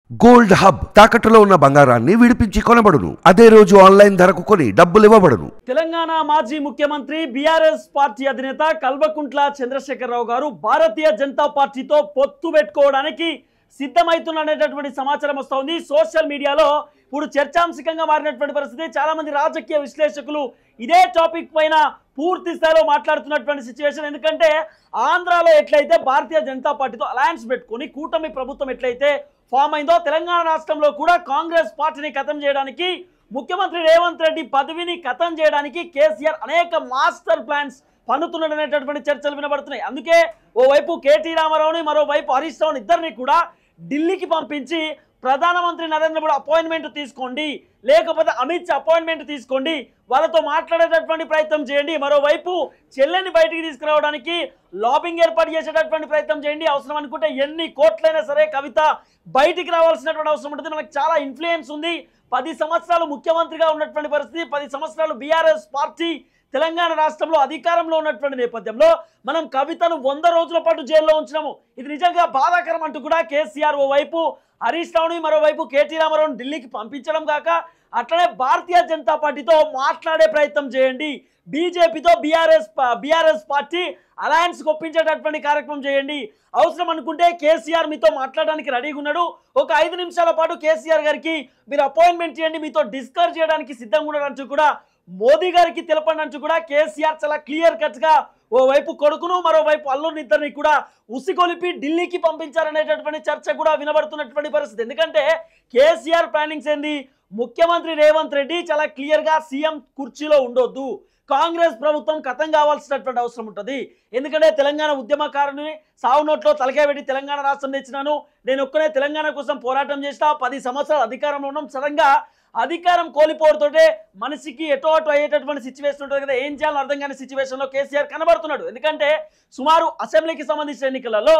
Gold hub తాకట్టులో ఉన్న బంగారాన్ని విడిపించి కొనబడును. అదే రోజు ఆన్లైన్ ధరకు కొని డబ్బులు ఇవ్వబడును. తెలంగాణ మాజీ ముఖ్యమంత్రి బీఆర్ఎస్ పార్టీ అధినేత కల్వకుంట్ల చంద్రశేఖరరావు గారు భారతీయ జనతా పార్టీతో పొత్తు పెట్టుకోవడానికి సిద్ధమవుతున్నటువంటి సమాచారం వస్తోంది. సోషల్ మీడియాలో ఇప్పుడు చర్చాంశకంగా మారినటువంటి పరిస్థితి. చాలా మంది రాజకీయ విశ్లేషకులు ఇదే టాపిక్ పైన పూర్తి స్థాయిలో మాట్లాడుతున్నటువంటి సిచ్యువేషన్. ఎందుకంటే ఆంధ్రాలో ఎట్లయితే భారతీయ జనతా పార్టీతో అలయన్స్ పెట్టుకొని కూటమి ప్రభుత్వం ఎట్లయితే ఫామ్ అయిందో, తెలంగాణ రాష్ట్రంలో కూడా కాంగ్రెస్ పార్టీని ఖతం చేయడానికి, ముఖ్యమంత్రి రేవంత్ రెడ్డి పదవిని ఖతం చేయడానికి కేసీఆర్ అనేక మాస్టర్ ప్లాన్స్ పన్నుతున్నాడనేటటువంటి చర్చలు వినబడుతున్నాయి. అందుకే ఓవైపు కేటీ రామారావుని, మరోవైపు హరీష్ రావుని ఇద్దరిని కూడా ఢిల్లీకి పంపించి ప్రధానమంత్రి నరేంద్ర మోడీ అపాయింట్మెంట్ తీసుకోండి, లేకపోతే అమిత్ షా అపాయింట్మెంట్ తీసుకోండి, వాళ్ళతో మాట్లాడేటటువంటి ప్రయత్నం చేయండి, మరోవైపు చెల్లెని బయటికి తీసుకురావడానికి లాబింగ్ ఏర్పాటు చేసేటటువంటి ప్రయత్నం చేయండి, అవసరం అనుకుంటే ఎన్ని కోట్లైనా సరే కవిత బయటికి రావాల్సినటువంటి అవసరం ఉంటుంది. మనకు చాలా ఇన్ఫ్లుయెన్స్ ఉంది. 10 సంవత్సరాలు ముఖ్యమంత్రిగా ఉన్నటువంటి పరిస్థితి, 10 సంవత్సరాలు బీఆర్ఎస్ పార్టీ తెలంగాణ రాష్ట్రంలో అధికారంలో ఉన్నటువంటి నేపథ్యంలో మనం కవితను 100 రోజుల పాటు జైల్లో ఉంచినాము. ఇది నిజంగా బాధాకరం అంటూ కూడా కేసీఆర్ ఓవైపు హరీష్ రావుని, మరోవైపు కేటీ రామారావుని ఢిల్లీకి పంపించడం కాక అట్లనే భారతీయ జనతా పార్టీతో మాట్లాడే ప్రయత్నం చేయండి, బీజేపీతో బీఆర్ఎస్ పార్టీ అలయన్స్ ఒప్పించేటటువంటి కార్యక్రమం చేయండి, అవసరం అనుకుంటే కేసీఆర్ మీతో మాట్లాడడానికి రెడీగా ఉన్నాడు, ఒక 5 నిమిషాల పాటు కేసీఆర్ గారికి మీరు అపాయింట్మెంట్ చేయండి, మీతో డిస్కస్ చేయడానికి సిద్ధంగా ఉన్నాడంటూ కూడా మోదీ గారికి తెలపండి అంటూ కూడా కేసీఆర్ చాలా క్లియర్ కట్ గా ఓవైపు కొడుకును, మరోవైపు అల్లుని ఇద్దరిని కూడా ఉసిగొలిపి ఢిల్లీకి పంపించారనేటటువంటి చర్చ కూడా వినబడుతున్నటువంటి పరిస్థితి. ఎందుకంటే కేసీఆర్ ప్లానింగ్స్ ఏంది, ముఖ్యమంత్రి రేవంత్ రెడ్డి చాలా క్లియర్ గా సీఎం కుర్చీలో ఉండొద్దు, కాంగ్రెస్ ప్రభుత్వం ఖతం కావాల్సినటువంటి అవసరం ఉంటుంది. ఎందుకంటే తెలంగాణ ఉద్యమకారుని సావు నోట్లో తలకాయ పెట్టి తెలంగాణ రాష్ట్రం తెచ్చినాను, నేను ఒక్కనే తెలంగాణ కోసం పోరాటం చేసిన, 10 సంవత్సరాలు అధికారంలో ఉన్నాం, సడన్ గా అధికారం కోల్పోవడంతోటే మనిషికి ఎటో అటు అయ్యేటటువంటి సిచ్యువేషన్ ఉంటుంది కదా, ఏం చేయాలో అర్థం కాని సిచ్యువేషన్లో కేసీఆర్ కనబడుతున్నాడు. ఎందుకంటే సుమారు అసెంబ్లీకి సంబంధించిన ఎన్నికలలో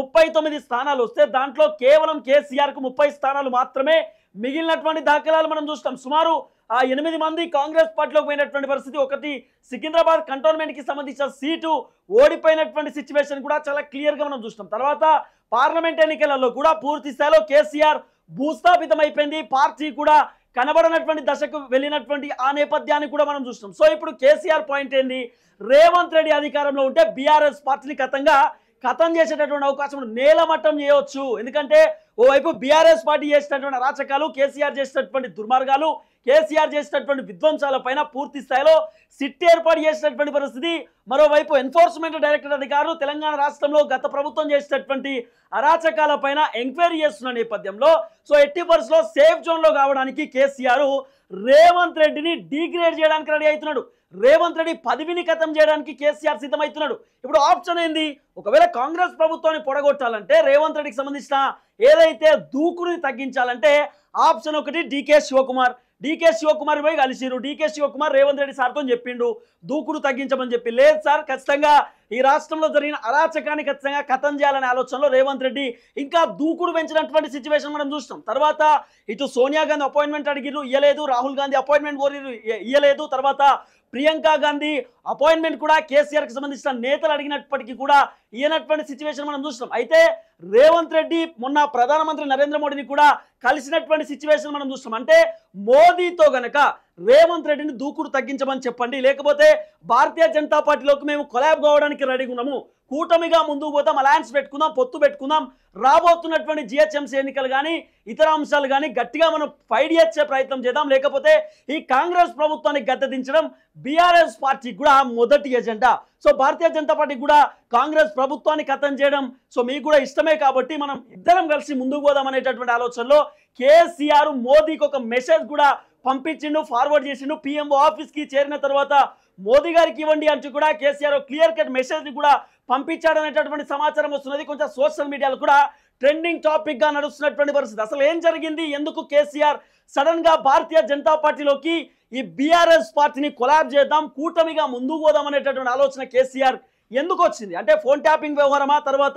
39 స్థానాలు వస్తే దాంట్లో కేవలం కేసీఆర్కు 30 స్థానాలు మాత్రమే మిగిలినటువంటి దాఖలాలు మనం చూస్తాం. సుమారు 8 మంది కాంగ్రెస్ పార్టీలోకి పోయినటువంటి పరిస్థితి, ఒకటి సికింద్రాబాద్ కంటోన్మెంట్కి సంబంధించిన సీటు ఓడిపోయినటువంటి సిచ్యువేషన్ కూడా చాలా క్లియర్గా మనం చూస్తాం. తర్వాత పార్లమెంట్ ఎన్నికలలో కూడా పూర్తి స్థాయిలో కేసీఆర్ భూస్థాపితం అయిపోయింది, పార్టీ కూడా కనబడనటువంటి దశకు వెళ్ళినటువంటి ఆ నేపథ్యాన్ని కూడా మనం చూస్తాం. సో ఇప్పుడు కేసీఆర్ పాయింట్ ఏంది, రేవంత్ రెడ్డి అధికారంలో ఉంటే బీఆర్ఎస్ పార్టీని ఖతం చేసేటటువంటి అవకాశం నేలమట్టం చేయవచ్చు. ఎందుకంటే ఓవైపు బీఆర్ఎస్ పార్టీ చేసినటువంటి అరాచకాలు, కేసీఆర్ చేసినటువంటి దుర్మార్గాలు, కేసీఆర్ చేసినటువంటి విధ్వంసాల పైన పూర్తి స్థాయిలో సిట్ ఏర్పాటు చేసినటువంటి పరిస్థితి, మరోవైపు ఎన్ఫోర్స్మెంట్ డైరెక్టర్ అధికారులు తెలంగాణ రాష్ట్రంలో గత ప్రభుత్వం చేసినటువంటి అరాచకాల పైన ఎంక్వైరీ చేస్తున్న నేపథ్యంలో సో ఎట్టి పరిస్థితుల్లో సేఫ్ జోన్లో కావడానికి కేసీఆర్ రేవంత్ రెడ్డిని డీగ్రేడ్ చేయడానికి రెడీ అవుతున్నాడు, రేవంత్ రెడ్డి పదవిని ఖతం చేయడానికి కేసీఆర్ సిద్ధమవుతున్నాడు. ఇప్పుడు ఆప్షన్ ఏంది, ఒకవేళ కాంగ్రెస్ ప్రభుత్వాన్ని పొడగొట్టాలంటే రేవంత్ రెడ్డికి సంబంధించిన ఏదైతే దూకుని తగ్గించాలంటే ఆప్షన్ ఒకటి డీకే శివకుమార్ పోయి కలిసిరు, డీకే శివకుమార్ రేవంత్ రెడ్డి సార్తో చెప్పిండు దూకుడు తగ్గించమని చెప్పి, లేదు సార్ ఖచ్చితంగా ఈ రాష్ట్రంలో జరిగిన అరాచకాన్ని ఖచ్చితంగా ఖతం చేయాలనే ఆలోచనలో రేవంత్ రెడ్డి ఇంకా దూకుడు పెంచినటువంటి సిచ్యువేషన్ మనం చూస్తాం. తర్వాత ఇటు సోనియా గాంధీ అపాయింట్మెంట్ అడిగిరు, ఇయ్యలేదు, రాహుల్ గాంధీ అపాయింట్మెంట్ కోరిరు, ఇయ్యలేదు, తర్వాత ప్రియాంక గాంధీ అపాయింట్మెంట్ కూడా కేసీఆర్కి సంబంధించిన నేతలు అడిగినప్పటికీ కూడా ఇయ్యనటువంటి సిచ్యువేషన్ మనం చూస్తున్నాం. అయితే రేవంత్ రెడ్డి మొన్న ప్రధానమంత్రి నరేంద్ర మోడీని కూడా కలిసినటువంటి సిచ్యువేషన్ మనం చూస్తున్నాం. అంటే మోదీతో గనక రేవంత్ రెడ్డిని దూకుడు తగ్గించమని చెప్పండి, లేకపోతే భారతీయ జనతా పార్టీలోకి మేము కొలాబ్ కావడానికి రెడీగా ఉన్నాము, కూటమిగా ముందుకు పోతాం, అలయన్స్ పెట్టుకుందాం, పొత్తు పెట్టుకుందాం, రాబోతున్నటువంటి జిహెచ్ఎంసీ ఎన్నికలు కానీ ఇతర అంశాలు కానీ గట్టిగా మనం ఫైట్ చేసే ప్రయత్నం చేద్దాం, లేకపోతే ఈ కాంగ్రెస్ ప్రభుత్వాన్ని గద్దెదించడం బీఆర్ఎస్ పార్టీకి కూడా మొదటి agenda. So Bharatiya Janata party కూడా కాంగ్రెస్ ప్రభుత్వాన్ని ఖతం చేయడం సో మీకు కూడా ఇష్టమే కాబట్టి మనం ఇద్దరం కలిసి ముందుకు పోదాం అనేటటువంటి ఆలోచనలో కేసీఆర్ మోదీకి ఒక మెసేజ్ కూడా పంపించిండు, ఫార్వర్డ్ చేసిండు. పిఎంఓ ఆఫీస్కి చేరిన తర్వాత మోదీ గారికి ఇవ్వండి అంటూ కూడా కేసీఆర్ క్లియర్ కట్ మెసేజ్ని కూడా పంపించాడనేటటువంటి సమాచారం వస్తున్నది. కొంచెం సోషల్ మీడియాలో కూడా ట్రెండింగ్ టాపిక్ గా నడుస్తున్నటువంటి పరిస్థితి. అసలు ఏం జరిగింది, ఎందుకు కేసీఆర్ సడన్ గా భారతీయ జనతా పార్టీలోకి ఈ బీఆర్ఎస్ పార్టీని కొలాబ్ చేద్దాం, కూటమిగా ముందుకు పోదాం అనేటటువంటి ఆలోచన కేసీఆర్ ఎందుకు వచ్చింది? అంటే ఫోన్ ట్యాపింగ్ వ్యవహారమా, తర్వాత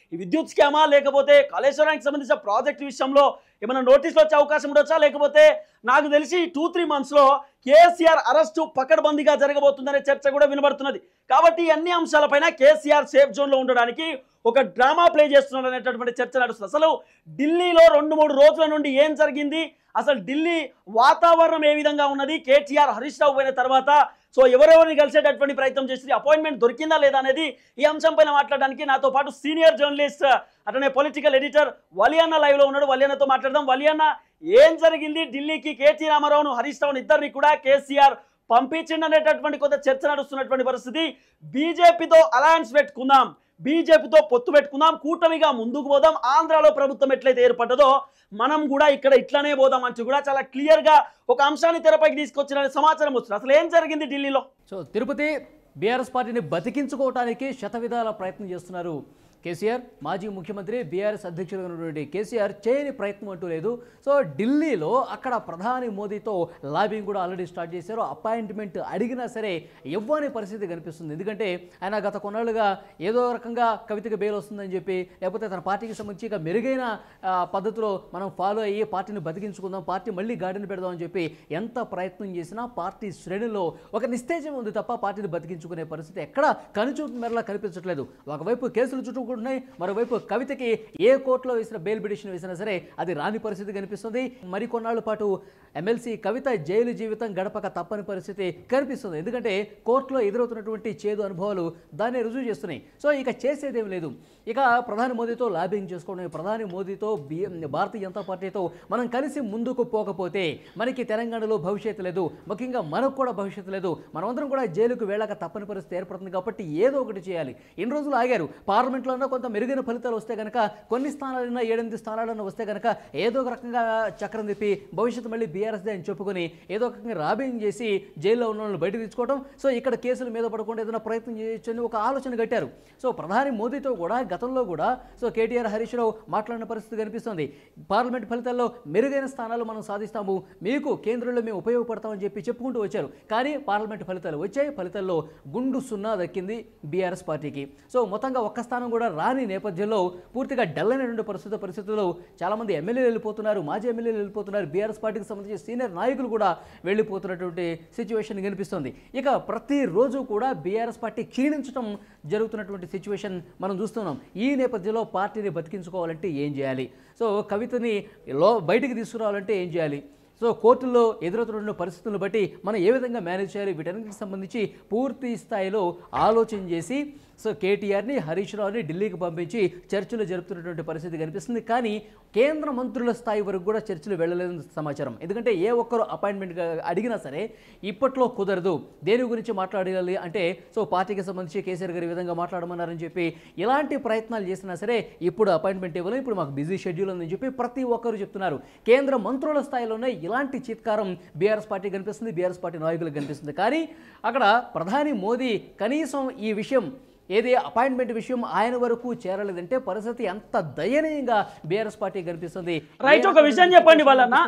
ఈ విద్యుత్ స్కామా, లేకపోతే కాళేశ్వరానికి సంబంధించిన ప్రాజెక్ట్ విషయంలో ఏమైనా నోటీసులు వచ్చే అవకాశం ఉండొచ్చా, లేకపోతే నాకు తెలిసి 2-3 monthsలో కేసీఆర్ అరెస్టు పకడ్బందీగా జరగబోతుందనే చర్చ కూడా వినబడుతున్నది. కాబట్టి అన్ని అంశాలపైన కేసీఆర్ సేఫ్ జోన్లో ఉండడానికి ఒక డ్రామా ప్లే చేస్తున్నాడు అనేటటువంటి చర్చ నడుస్తుంది. అసలు ఢిల్లీలో 2-3 రోజుల నుండి ఏం జరిగింది, అసలు ఢిల్లీ వాతావరణం ఏ విధంగా ఉన్నది, కేటీఆర్ హరీష్ రావు పోయిన తర్వాత సో ఎవరెవరిని కలిసేటటువంటి ప్రయత్నం చేసి అపాయింట్మెంట్ దొరికిందా లేదా అనేది ఈ అంశం పైన మాట్లాడడానికి నాతో పాటు సీనియర్ జర్నలిస్ట్ అతనే పొలిటికల్ ఎడిటర్ వలియన్న లైవ్ లో ఉన్నాడు. వలియన్నతో మాట్లాడదాం. వలియన్న, ఏం జరిగింది ఢిల్లీకి? కేటీ రామారావును, హరీష్ రావును ఇద్దరిని కూడా కేసీఆర్ పంపించింది అనేటటువంటి కొంత చర్చ నడుస్తున్నటువంటి పరిస్థితి. బీజేపీతో అలయన్స్ పెట్టుకుందాం, బీజేపీతో పొత్తు పెట్టుకుందాం, కూటమిగా ముందుకు పోదాం, ఆంధ్రాలో ప్రభుత్వం ఎట్లయితే ఏర్పడ్డదో మనం కూడా ఇక్కడ ఇట్లానే పోదాం అంటూ కూడా చాలా క్లియర్ గా ఒక అంశాన్ని తెరపైకి తీసుకొచ్చిన సమాచారం వస్తుంది. అసలు ఏం జరిగింది ఢిల్లీలో? సో తిరుపతి బీఆర్ఎస్ పార్టీని బతికించుకోవడానికి శతవిధాల ప్రయత్నం చేస్తున్నారు కేసీఆర్. మాజీ ముఖ్యమంత్రి బీఆర్ఎస్ అధ్యక్షులుగా ఉన్నటువంటి కేసీఆర్ చేయని ప్రయత్నం అంటూ లేదు. సో ఢిల్లీలో అక్కడ ప్రధాని మోదీతో లాబింగ్ కూడా ఆల్రెడీ స్టార్ట్ చేశారు. అపాయింట్మెంట్ అడిగినా సరే ఇవ్వని పరిస్థితి కనిపిస్తుంది. ఎందుకంటే ఆయన గత కొన్నాళ్ళుగా ఏదో రకంగా కవితకి బెయిల్ వస్తుందని చెప్పి, లేకపోతే తన పార్టీకి సంబంధించి ఇక మెరుగైన పద్ధతిలో మనం ఫాలో అయ్యి పార్టీని బతికించుకుందాం, పార్టీ మళ్ళీ గాడిని పెడదాం అని చెప్పి ఎంత ప్రయత్నం చేసినా పార్టీ శ్రేణుల్లో ఒక నిస్తేజం ఉంది తప్ప పార్టీని బతికించుకునే పరిస్థితి ఎక్కడ కనుచూపు మేరలా కనిపించట్లేదు. ఒకవైపు కేసులు చుట్టూ ఉన్నాయి, మరోవైపు కవితకి ఏ కోర్టులో వేసిన బెయిల్ పిటిషన్ వేసినా సరే అది రాని పరిస్థితి కనిపిస్తుంది. మరికొన్నాళ్ళ పాటు ఎమ్మెల్సీ కవిత జైలు జీవితం గడపక తప్పని పరిస్థితి కనిపిస్తుంది. ఎందుకంటే కోర్టులో ఎదురవుతున్నటువంటి చేదు అనుభవాలు దాన్ని రుజువు చేస్తున్నాయి. సో ఇక చేసేదేం లేదు. ఇక ప్రధాని మోదీతో లాబింగ్ చేసుకోవడం, ప్రధాని మోదీతో భారతీయ జనతా పార్టీతో మనం కలిసి ముందుకు పోకపోతే మనకి తెలంగాణలో భవిష్యత్తు లేదు, ముఖ్యంగా మనకు కూడా భవిష్యత్తు లేదు, మనమందరం కూడా జైలుకు వెళ్ళక తప్పని పరిస్థితి ఏర్పడుతుంది. కాబట్టి ఏదో ఒకటి చేయాలి. ఇన్ని రోజులు ఆగారు. పార్లమెంట్లో కొంత మెరుగైన ఫలితాలు వస్తే కనుక, కొన్ని స్థానాలైనా 7-8 స్థానాలన్నా వస్తే కనుక ఏదో ఒక రకంగా చక్రం తిప్పి భవిష్యత్తు మళ్ళీ బీఆర్ఎస్దే అని చెప్పుకొని ఏదో ఒక రకంగా రాబింగ్ చేసి జైల్లో ఉన్న వాళ్ళని బయటకు తెచ్చుకోవడం, సో ఇక్కడ కేసుల మీద పడకుండా ఏదైనా ప్రయత్నం చేయొచ్చు అని ఒక ఆలోచన కట్టారు. సో ప్రధాని మోదీతో కూడా గతంలో కూడా సో కేటీఆర్ హరీష్ రావు మాట్లాడిన పరిస్థితి కనిపిస్తుంది. పార్లమెంట్ ఫలితాల్లో మెరుగైన స్థానాలు మనం సాధిస్తాము, మీకు కేంద్రంలో మేము ఉపయోగపడతామని చెప్పి చెప్పుకుంటూ వచ్చారు. కానీ పార్లమెంట్ ఫలితాలు వచ్చాయి. ఫలితాల్లో గుండు సున్నా దక్కింది బీఆర్ఎస్ పార్టీకి. సో మొత్తంగా ఒక్క స్థానం కూడా రాని నేపథ్యంలో పూర్తిగా డల్ అయినటువంటి పరిస్థితుల్లో చాలామంది ఎమ్మెల్యేలు వెళ్ళిపోతున్నారు, మాజీ ఎమ్మెల్యేలు వెళ్ళిపోతున్నారు, బీఆర్ఎస్ పార్టీకి సంబంధించి సీనియర్ నాయకులు కూడా వెళ్ళిపోతున్నటువంటి సిచ్యువేషన్ కనిపిస్తుంది. ఇక ప్రతిరోజు కూడా బీఆర్ఎస్ పార్టీ క్షీణించడం జరుగుతున్నటువంటి సిచ్యువేషన్ మనం చూస్తున్నాం. ఈ నేపథ్యంలో పార్టీని బతికించుకోవాలంటే ఏం చేయాలి? సో కవితని బయటికి తీసుకురావాలంటే ఏం చేయాలి? సో కోర్టుల్లో ఎదురవుతున్న పరిస్థితులను బట్టి మనం ఏ విధంగా మేనేజ్ చేయాలి? వీటన్నిటికి సంబంధించి పూర్తి స్థాయిలో ఆలోచన చేసి సో కేటీఆర్ని, హరీష్ రావుని ఢిల్లీకి పంపించి చర్చలు జరుపుతున్నటువంటి పరిస్థితి కనిపిస్తుంది. కానీ కేంద్ర మంత్రుల స్థాయి వరకు కూడా చర్చలు వెళ్ళలేదని సమాచారం. ఎందుకంటే ఏ ఒక్కరు అపాయింట్మెంట్ అడిగినా సరే ఇప్పట్లో కుదరదు. దేని గురించి మాట్లాడాలి అంటే సో పార్టీకి సంబంధించి కేసీఆర్ గారు ఈ విధంగా మాట్లాడమన్నారని చెప్పి ఇలాంటి ప్రయత్నాలు చేసినా సరే ఇప్పుడు అపాయింట్మెంట్ ఇవ్వలేదు, ఇప్పుడు మాకు బిజీ షెడ్యూల్ ఉందని చెప్పి ప్రతి ఒక్కరు చెప్తున్నారు. కేంద్ర మంత్రుల స్థాయిలోనే ఇలాంటి చిత్కారం బీఆర్ఎస్ పార్టీ కనిపిస్తుంది, బీఆర్ఎస్ పార్టీ నాయకులకు కనిపిస్తుంది. కానీ అక్కడ ప్రధాని మోదీ కనీసం ఈ విషయం ఏది అపాయింట్మెంట్ విషయం ఆయన వరకు చేరలేదంటే పరిస్థితి ఎంత దయనీయంగా బీఆర్ఎస్ పార్టీ కనిపిస్తుంది. రైట్, ఒక విషయం చెప్పండి వాళ్ళన్న,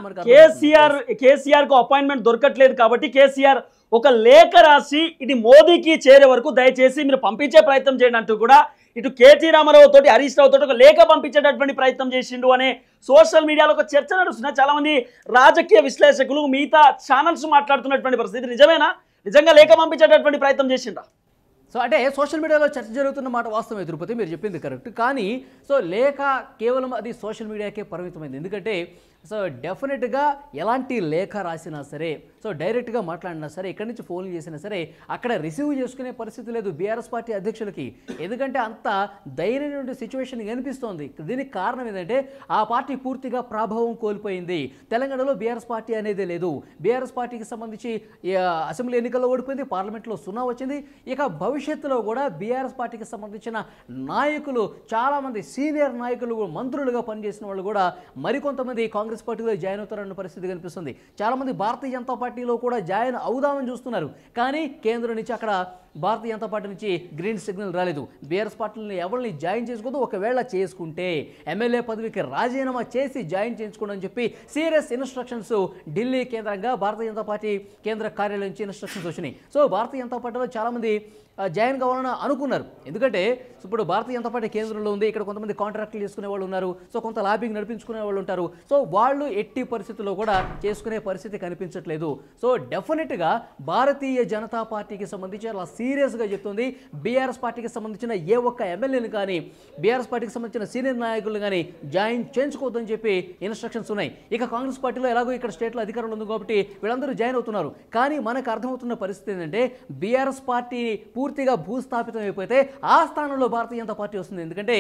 కేసీఆర్ కు అపాయింట్మెంట్ దొరకట్లేదు కాబట్టి కేసీఆర్ ఒక లేఖ రాసి ఇది మోదీకి చేరే వరకు దయచేసి మీరు పంపించే ప్రయత్నం చేయండి అంటూ కూడా ఇటు కేటీ రామారావు తోటి, హరీష్ రావు తోటి ఒక లేఖ పంపించేటటువంటి ప్రయత్నం చేసిండు అనే సోషల్ మీడియాలో ఒక చర్చ నడుస్తున్నా. చాలా మంది రాజకీయ విశ్లేషకులు, మిగతా ఛానల్స్ మాట్లాడుతున్నటువంటి పరిస్థితి నిజమేనా? నిజంగా లేఖ పంపించేటటువంటి ప్రయత్నం చేసిండ్రా? సో అంటే సోషల్ మీడియాలో చర్చ జరుగుతున్న మాట వాస్తవమే తిరుపతి, మీరు చెప్పింది కరెక్ట్. కానీ సో లేఖ కేవలం అది సోషల్ మీడియాకే పరిమితమైంది. ఎందుకంటే సో డెఫినెట్గా ఎలాంటి లేఖ రాసినా సరే, సో డైరెక్ట్గా మాట్లాడినా సరే, ఇక్కడి నుంచి ఫోన్లు చేసినా సరే అక్కడ రిసీవ్ చేసుకునే పరిస్థితి లేదు బీఆర్ఎస్ పార్టీ అధ్యక్షులకి. ఎందుకంటే అంత ధైర్యమైన సిచ్యువేషన్ కనిపిస్తోంది. దీనికి కారణం ఏంటంటే ఆ పార్టీ పూర్తిగా ప్రభావం కోల్పోయింది. తెలంగాణలో బీఆర్ఎస్ పార్టీ అనేది లేదు. బీఆర్ఎస్ పార్టీకి సంబంధించి అసెంబ్లీ ఎన్నికల్లో ఓడిపోయింది, పార్లమెంట్లో 0 వచ్చింది. ఇక భవిష్యత్తులో కూడా బీఆర్ఎస్ పార్టీకి సంబంధించిన నాయకులు, చాలామంది సీనియర్ నాయకులు, మంత్రులుగా పనిచేసిన వాళ్ళు కూడా మరికొంతమంది కాంగ్రెస్ పార్టీలో జాయిన్ అవుతారన్న పరిస్థితి కనిపిస్తుంది. చాలామంది భారతీయ జనతా పార్టీలో కూడా జాయిన్ అవుదామని చూస్తున్నారు. కానీ కేంద్రం నుంచి అక్కడ భారతీయ జనతా పార్టీ నుంచి గ్రీన్ సిగ్నల్ రాలేదు. బీఆర్ఎస్ పార్టీని ఎవరిని జాయిన్ చేసుకోదు, ఒకవేళ చేసుకుంటే ఎమ్మెల్యే పదవికి రాజీనామా చేసి జాయిన్ చేయించుకోండి అని చెప్పి సీరియస్ ఇన్స్ట్రక్షన్స్ ఢిల్లీ కేంద్రంగా భారతీయ జనతా పార్టీ కేంద్ర కార్యాలయం నుంచి ఇన్స్ట్రక్షన్స్ వచ్చినాయి. సో భారతీయ జనతా పార్టీలో చాలామంది జాయిన్ కావాలని అనుకున్నారు. ఎందుకంటే ఇప్పుడు భారతీయ జనతా పార్టీ కేంద్రంలో ఉంది, ఇక్కడ కొంతమంది కాంట్రాక్టులు చేసుకునే వాళ్ళు ఉన్నారు, సో కొంత లాబింగ్ నడిపించుకునే వాళ్ళు ఉంటారు. సో వాళ్ళు ఎట్టి పరిస్థితుల్లో కూడా చేసుకునే పరిస్థితి కనిపించట్లేదు. సో డెఫినెట్గా భారతీయ జనతా పార్టీకి సంబంధించి అలా సీరియస్గా చెప్తుంది, బీఆర్ఎస్ పార్టీకి సంబంధించిన ఏ ఒక్క ఎమ్మెల్యేని కానీ బీఆర్ఎస్ పార్టీకి సంబంధించిన సీనియర్ నాయకులు కానీ జాయిన్ చేయించుకోవద్దని చెప్పి ఇన్స్ట్రక్షన్స్ ఉన్నాయి. ఇక కాంగ్రెస్ పార్టీలో ఎలాగో ఇక్కడ స్టేట్లో అధికారంలో ఉంది కాబట్టి వీళ్ళందరూ జాయిన్ అవుతున్నారు. కానీ మనకు అర్థమవుతున్న పరిస్థితి ఏంటంటే బీఆర్ఎస్ పార్టీ పూర్తిగా భూస్థాపితం అయిపోతే ఆ స్థానంలో భారతీయ జనతా పార్టీ వస్తుంది. ఎందుకంటే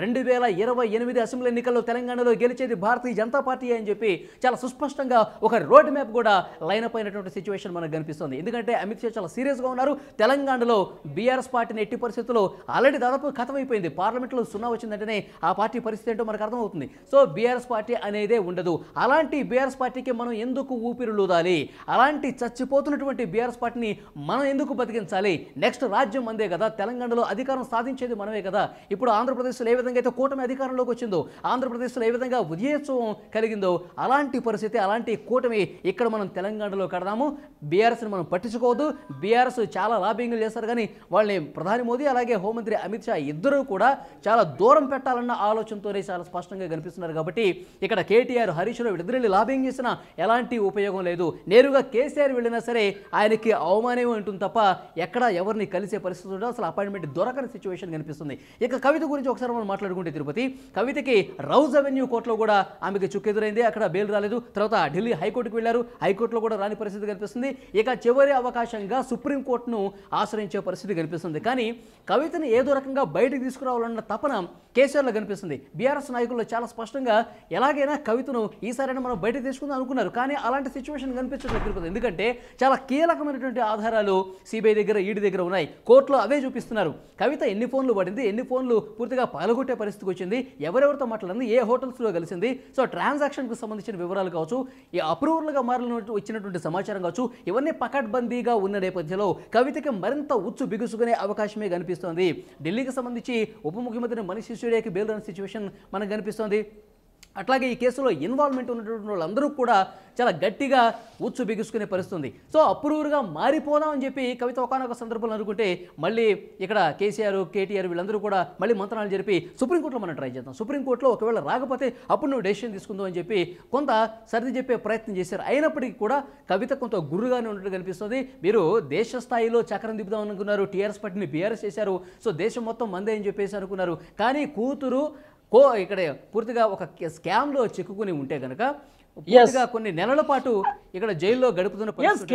2028 అసెంబ్లీ ఎన్నికల్లో తెలంగాణలో గెలిచేది భారతీయ జనతా పార్టీ అని చెప్పి చాలా సుస్పష్టంగా ఒక రోడ్ మ్యాప్ కూడా లైన్ అప్ అయినటువంటి సిచ్యువేషన్ మనకు కనిపిస్తుంది. ఎందుకంటే అమిత్ షా చాలా సీరియస్గా ఉన్నారు. తెలంగాణలో బీఆర్ఎస్ పార్టీని ఎట్టి పరిస్థితుల్లో ఆల్రెడీ దాదాపు ఖతమైపోయింది. పార్లమెంట్లో 0 వచ్చిందంటేనే ఆ పార్టీ పరిస్థితి ఏంటో మనకు అర్థమవుతుంది. సో బీఆర్ఎస్ పార్టీ అనేదే ఉండదు. అలాంటి బీఆర్ఎస్ పార్టీకి మనం ఎందుకు ఊపిరులూదాలి? అలాంటి చచ్చిపోతున్నటువంటి బీఆర్ఎస్ పార్టీని మనం ఎందుకు బతికించాలి? నెక్స్ట్ రాజ్యం మందే కదా, తెలంగాణలో అధికారం సాధించేది మనమే కదా. ఇప్పుడు ఆంధ్రప్రదేశ్లో ఏ విధంగా అయితే కూటమి అధికారంలోకి వచ్చిందో, ఆంధ్రప్రదేశ్లో ఏ విధంగా విజయోత్సవం కలిగిందో, అలాంటి పరిస్థితి, అలాంటి కూటమి ఇక్కడ మనం తెలంగాణలో కడదాము. బీఆర్ఎస్ని మనం పట్టించుకోవద్దు. బీఆర్ఎస్ చాలా లాబింగ్లు చేస్తారు, కానీ వాళ్ళని ప్రధాని మోదీ అలాగే హోంమంత్రి అమిత్ షా ఇద్దరూ కూడా చాలా దూరం పెట్టాలన్న ఆలోచనతోనే చాలా స్పష్టంగా కనిపిస్తున్నారు. కాబట్టి ఇక్కడ కేటీఆర్, హరీష్ రావు వీళ్ళిద్దరిని లాబింగ్ చేసినా ఎలాంటి ఉపయోగం లేదు. నేరుగా కేసీఆర్ వెళ్ళినా సరే ఆయనకి అవమానం ఉంటుంది తప్ప ఎక్కడ ఎవరిని కలిసే పరిస్థితి ఉండదు. అసలు అపాయింట్మెంట్ దొరకని సిచ్యువేషన్ కనిపిస్తుంది. ఇక కవిత గురించి ఒకసారి మనం మాట్లాడుకుంటే, తిరుపతి కవితకి రౌజ్ అవెన్యూ కోర్టులో కూడా ఆమెకి చుక్కెదురైంది. అక్కడ బెయిల్ రాలేదు. తర్వాత ఢిల్లీ హైకోర్టుకు వెళ్లారు. హైకోర్టులో కూడా రాని పరిస్థితి కనిపిస్తుంది. ఇక చివరి అవకాశంగా సుప్రీంకోర్టును ఆశ్రయించే పరిస్థితి కనిపిస్తుంది. కానీ కవితని ఏదో రకంగా బయటకు తీసుకురావాలన్న తపన కేసీఆర్లో కనిపిస్తుంది. బీఆర్ఎస్ నాయకుల్లో చాలా స్పష్టంగా ఎలాగైనా కవితను ఈసారైనా మనం బయటకు తీసుకుందాం అనుకున్నారు. కానీ అలాంటి సిచ్యువేషన్ కనిపించట్లేదు తిరుపతి. ఎందుకంటే చాలా కీలకమైనటువంటి ఆధారాలు సిబిఐ దగ్గర, ఈడీ దగ్గర ఉన్నాయి. కోర్టులో అవే చూపిస్తున్నారు. కవిత ఎన్ని ఫోన్లు పడింది, ఎన్ని ఫోన్లు పూర్తిగా పగలగొట్టే పరిస్థితికి వచ్చింది, ఎవరెవరితో మాట్లాడింది, ఏ హోటల్స్లో కలిసింది, సో ట్రాన్సాక్షన్కు సంబంధించిన వివరాలు కావచ్చు, ఈ అప్రూవల్గా వచ్చినటువంటి సమాచారం కావచ్చు, ఇవన్నీ పకడ్బందీగా ఉన్న నేపథ్యంలో కవితకి మరింత ఉచ్చు బిగుసుకునే అవకాశమే కనిపిస్తోంది. ఢిల్లీకి సంబంధించి ఉప ముఖ్యమంత్రి మనీష్ సిసోడియాకి బెయిల్ రాని సిచ్యువేషన్ మనకు కనిపిస్తోంది. అట్లాగే ఈ కేసులో ఇన్వాల్వ్మెంట్ ఉన్నటువంటి వాళ్ళందరూ కూడా చాలా గట్టిగా ఉచ్చు బిగుసుకునే పరిస్థితుంది. సో అప్రూవర్గా మారిపోదామని చెప్పి కవిత ఒకనొక సందర్భంలో అనుకుంటే మళ్ళీ ఇక్కడ కేసీఆర్, కేటీఆర్ వీళ్ళందరూ కూడా మళ్ళీ మంత్రాలు జరిపి సుప్రీంకోర్టులో మనం ట్రై చేద్దాం, సుప్రీంకోర్టులో ఒకవేళ రాకపోతే అప్పుడు నువ్వు డెసిషన్ తీసుకుందాం అని చెప్పి కొంత సర్ది చెప్పే ప్రయత్నం చేశారు. అయినప్పటికీ కూడా కవిత కొంత గుర్రుగానే ఉన్నట్టు కనిపిస్తుంది. మీరు దేశ స్థాయిలో చక్రం తిప్పుదాం అనుకున్నారు, టీఆర్ఎస్ పార్టీని బీఆర్ఎస్ చేశారు, సో దేశం మొత్తం మందే అని చెప్పేసి అనుకున్నారు. కానీ కూతురు ఇక్కడ పూర్తిగా ఒక స్కామ్లో చిక్కుకుని ఉంటే కనుక పూర్తిగా కొన్ని నెలల పాటు ఇక్కడ జైల్లో గడుపుతున్న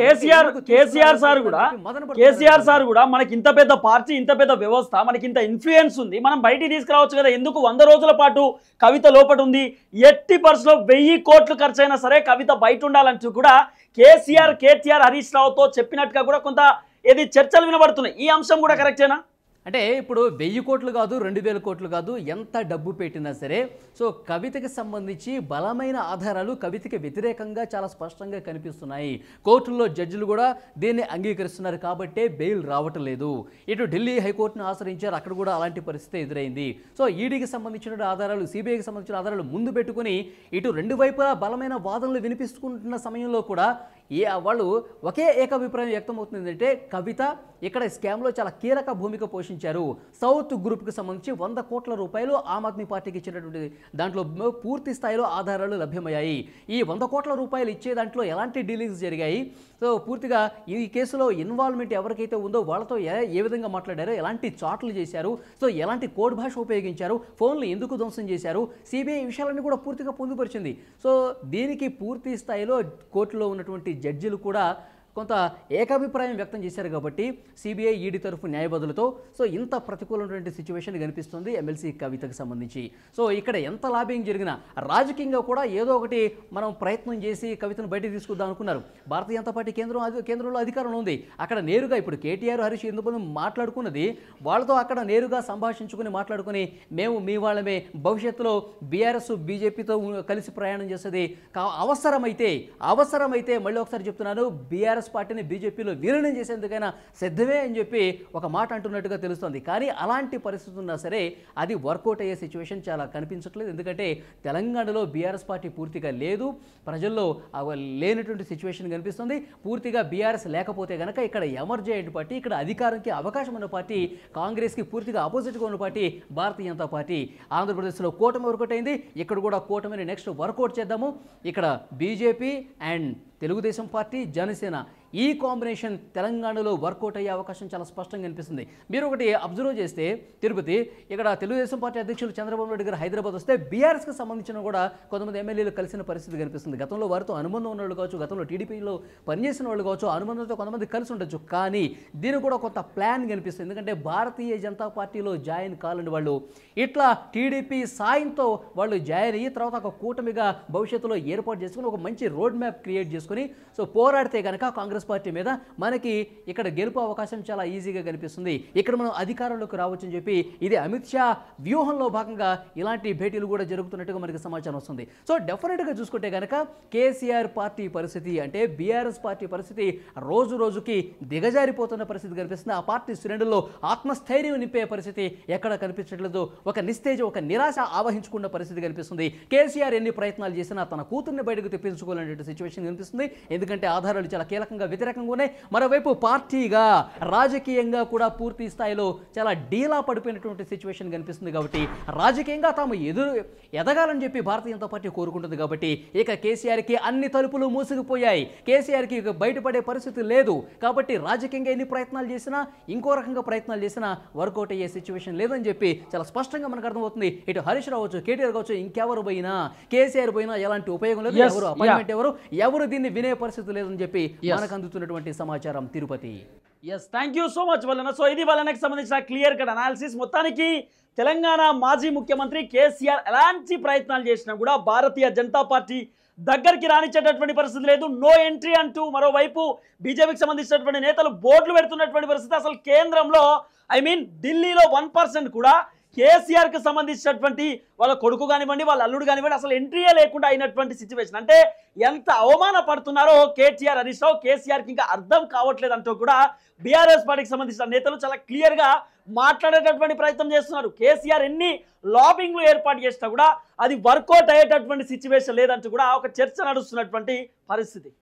కేసీఆర్ సార్ కూడా మనకి ఇంత పెద్ద పార్టీ, ఇంత పెద్ద వ్యవస్థ, మనకి ఇంత ఇన్ఫ్లుయెన్స్ ఉంది, మనం బయటికి తీసుకురావచ్చు కదా. ఎందుకు 100 రోజుల పాటు కవిత లోపట ఉంది? ఎట్టి పరిస్థితుల్లో 1000 కోట్లు ఖర్చు అయినా సరే కవిత బయట ఉండాలంటూ కూడా కేసీఆర్, కేటీఆర్, హరీష్ రావుతో చెప్పినట్టుగా కూడా కొంత ఏది చర్చలు వినబడుతున్నాయి. ఈ అంశం కూడా కరెక్టేనా? అంటే ఇప్పుడు 1000 కోట్లు కాదు, 2000 కోట్లు కాదు, ఎంత డబ్బు పెట్టినా సరే సో కవితకి సంబంధించి బలమైన ఆధారాలు కవితకి వ్యతిరేకంగా చాలా స్పష్టంగా కనిపిస్తున్నాయి. కోర్టుల్లో జడ్జిలు కూడా దీన్ని అంగీకరిస్తున్నారు కాబట్టే బెయిల్ రావటం లేదు. ఇటు ఢిల్లీ హైకోర్టును ఆశ్రయించారు, అక్కడ కూడా అలాంటి పరిస్థితి ఎదురైంది. సో ఈడీకి సంబంధించిన ఆధారాలు, సిబిఐకి సంబంధించిన ఆధారాలు ముందు పెట్టుకుని ఇటు రెండు వైపులా బలమైన వాదనలు వినిపిస్తున్న సమయంలో కూడా వాళ్ళు ఒకే ఏకాభిప్రాయం వ్యక్తమవుతుంది. ఏంటంటే కవిత ఇక్కడ స్కామ్లో చాలా కీలక భూమిక పోషించారు. సౌత్ గ్రూప్కి సంబంధించి 100 కోట్ల రూపాయలు ఆమ్ ఆద్మీ పార్టీకి ఇచ్చినటువంటి దాంట్లో పూర్తి స్థాయిలో ఆధారాలు లభ్యమయ్యాయి. ఈ 100 కోట్ల రూపాయలు ఇచ్చే దాంట్లో ఎలాంటి డీలింగ్స్ జరిగాయి, సో పూర్తిగా ఈ కేసులో ఇన్వాల్వ్మెంట్ ఎవరికైతే ఉందో వాళ్ళతో ఏ విధంగా మాట్లాడారో, ఎలాంటి చాట్లు చేశారు, సో ఎలాంటి కోడ్ భాష ఉపయోగించారు, ఫోన్లు ఎందుకు ధ్వంసం చేశారు, సిబిఐ విషయాలన్నీ కూడా పూర్తిగా పొందుపరిచింది. సో దీనికి పూర్తి స్థాయిలో కోర్టులో ఉన్నటువంటి జడ్జిలు కూడా కొంత ఏకాభిప్రాయం వ్యక్తం చేశారు. కాబట్టి సిబిఐ, ఈడీ తరఫు న్యాయవాదులతో సో ఇంత ప్రతికూలమైనటువంటి సిచ్యువేషన్ కనిపిస్తుంది ఎమ్మెల్సీ కవితకు సంబంధించి. సో ఇక్కడ ఎంత లాబింగ్ జరిగినా రాజకీయంగా కూడా ఏదో ఒకటి మనం ప్రయత్నం చేసి కవితను బయటకు తీసుకుందాం అనుకున్నారు. భారతీయ జనతా పార్టీ కేంద్రంలో అధికారంలో ఉంది. అక్కడ నేరుగా ఇప్పుడు కేటీఆర్, హరీష్ ఎందుకు మాట్లాడుకున్నది వాళ్ళతో అక్కడ నేరుగా సంభాషించుకుని మాట్లాడుకుని మేము మీ వాళ్ళమే, భవిష్యత్తులో బీఆర్ఎస్ బీజేపీతో కలిసి ప్రయాణం చేస్తుంది, అవసరమైతే మళ్ళీ ఒకసారి చెప్తున్నాను, బీఆర్ఎస్ బీఆర్ఎస్ పార్టీని బీజేపీలో విలీనం చేసేందుకైనా సిద్ధమే అని చెప్పి ఒక మాట అంటున్నట్టుగా తెలుస్తోంది. కానీ అలాంటి పరిస్థితి ఉన్నా సరే అది వర్కౌట్ అయ్యే సిచ్యువేషన్ చాలా కనిపించట్లేదు. ఎందుకంటే తెలంగాణలో బీఆర్ఎస్ పార్టీ పూర్తిగా లేదు, ప్రజల్లో లేనటువంటి సిచ్యువేషన్ కనిపిస్తుంది. పూర్తిగా బీఆర్ఎస్ లేకపోతే కనుక ఇక్కడ ఎమర్జ్ అయ్యే పార్టీ, ఇక్కడ అధికారానికి అవకాశం ఉన్న పార్టీ, కాంగ్రెస్కి పూర్తిగా ఆపోజిట్గా ఉన్న పార్టీ భారతీయ జనతా పార్టీ. ఆంధ్రప్రదేశ్లో కూటమి వర్కౌట్ అయింది, ఇక్కడ కూడా కూటమిని నెక్స్ట్ వర్కౌట్ చేద్దాము. ఇక్కడ BJP and Telugu Desam party, Janasena ఈ కాంబినేషన్ తెలంగాణలో వర్కౌట్ అయ్యే అవకాశం చాలా స్పష్టంగా కనిపిస్తుంది. మీరు ఒకటి అబ్జర్వ్ చేస్తే తిరుపతి, ఇక్కడ తెలుగుదేశం పార్టీ అధ్యక్షులు చంద్రబాబు నాయుడు గారు హైదరాబాద్ వస్తే బీఆర్ఎస్కి సంబంధించిన కూడా కొంతమంది ఎమ్మెల్యేలు కలిసిన పరిస్థితి కనిపిస్తుంది. గతంలో వారితో అనుబంధం ఉన్న వాళ్ళు కావచ్చు, గతంలో టీడీపీలో పనిచేసిన వాళ్ళు కావచ్చు, అనుబంధంతో కొంతమంది కలిసి ఉండొచ్చు. కానీ దీనికి కూడా కొంత ప్లాన్ కనిపిస్తుంది. ఎందుకంటే భారతీయ జనతా పార్టీలో జాయిన్ కాలని వాళ్ళు ఇట్లా టీడీపీ సాయంతో వాళ్ళు జాయిన్ అయ్యి తర్వాత ఒక కూటమిగా భవిష్యత్తులో ఏర్పాటు చేసుకుని ఒక మంచి రోడ్ మ్యాప్ క్రియేట్ చేసుకుని సో పోరాడితే కనుక కాంగ్రెస్ పార్టీ మీద మనకి ఇక్కడ గెలుపు అవకాశం చాలా ఈజీగా కనిపిస్తుంది. ఇక్కడ మనం అధికారంలోకి రావచ్చని చెప్పి ఇది అమిత్ షా వ్యూహంలో భాగంగా ఇలాంటి భేటీలు కూడా జరుగుతున్నట్టుగా మనకి సమాచారం వస్తుంది. సో డెఫినెట్గా చూసుకుంటే కనుక కేసీఆర్ పార్టీ పరిస్థితి అంటే బీఆర్ఎస్ పార్టీ పరిస్థితి రోజు రోజుకి దిగజారిపోతున్న పరిస్థితి కనిపిస్తుంది. ఆ పార్టీ శ్రేణుల్లో ఆత్మస్థైర్యం నింపే పరిస్థితి ఎక్కడ కనిపించట్లేదు. ఒక నిస్తేజం, ఒక నిరాశ ఆవహించుకున్న పరిస్థితి కనిపిస్తుంది. కేసీఆర్ ఎన్ని ప్రయత్నాలు చేసినా తన కూతుర్ని బయటకు తెప్పించుకోవాలనే సిచ్యువేషన్ కనిపిస్తుంది. ఎందుకంటే ఆధారాలు చాలా కీలకంగా వ్యతిరేకంగా ఉన్నాయి. మరోవైపు పార్టీగా రాజకీయంగా కూడా పూర్తి స్థాయిలో చాలా డీలా పడిపోయినటువంటి సిచ్యువేషన్ కనిపిస్తుంది. కాబట్టి రాజకీయంగా తాము ఎదగాలని చెప్పి భారతీయ జనతా పార్టీ కోరుకుంటుంది. కాబట్టి ఇక కేసీఆర్కి అన్ని తలుపులు మూసుకుపోయాయి, కేసీఆర్కి ఇక బయటపడే పరిస్థితి లేదు. కాబట్టి రాజకీయంగా ఎన్ని ప్రయత్నాలు చేసినా, ఇంకో రకంగా ప్రయత్నాలు చేసినా వర్కౌట్ అయ్యే సిచ్యువేషన్ లేదని చెప్పి చాలా స్పష్టంగా మనకు అర్థమవుతుంది. ఇటు హరీష్ రావు కావచ్చు, కేటీఆర్ కావచ్చు, ఇంకెవరు పోయినా, కేసీఆర్ పోయినా ఎలాంటి ఉపయోగం లేదు. ఎవరు అపాయింట్మెంట్ ఎవరు దీన్ని వినే పరిస్థితి లేదని చెప్పి మనకు అందుతున్నటువంటి సమాచారం. Tirupati. Yes, thank you so much వలన. సో ఇది వాళ్ళకి సంబంధించిన క్లియర్ కట్ అనాలిసిస్. మొత్తానికి తెలంగాణ మాజీ ముఖ్యమంత్రి కేసీఆర్ ఎలాంటి ప్రయత్నాలు చేసినా కూడా భారతీయ జనతా పార్టీ దగ్గరికి రానిచ్చేటటువంటి పరిస్థితి లేదు. నో ఎంట్రీ అంటూ మరోవైపు బీజేపీకి సంబంధించినటువంటి నేతలు బోర్డులు పెడుతున్నటువంటి పరిస్థితి. అసలు కేంద్రంలో ఢిల్లీలో 1% కూడా కేసీఆర్కి సంబంధించినటువంటి వాళ్ళ కొడుకు కానివ్వండి, వాళ్ళ అల్లుడు కానివ్వండి, అసలు ఎంట్రీయే లేకుండా అయినటువంటి సిచ్యువేషన్. అంటే ఎంత అవమాన పడుతున్నారో కేటీఆర్, హరీష్ రావు, కేసీఆర్కి ఇంకా అర్థం కావట్లేదు అంటూ కూడా బీఆర్ఎస్ పార్టీకి సంబంధించిన నేతలు చాలా క్లియర్గా మాట్లాడేటటువంటి ప్రయత్నం చేస్తున్నారు. కేసీఆర్ ఎన్ని లాబింగ్లు ఏర్పాటు చేసినా కూడా అది వర్కౌట్ అయ్యేటటువంటి సిచ్యువేషన్ లేదంటూ కూడా ఒక చర్చ నడుస్తున్నటువంటి పరిస్థితి.